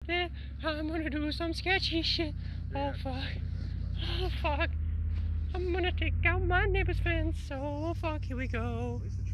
Then I'm gonna do some sketchy shit. Oh fuck. Oh fuck. I'm gonna take out my neighbor's fence. Oh fuck, here we go.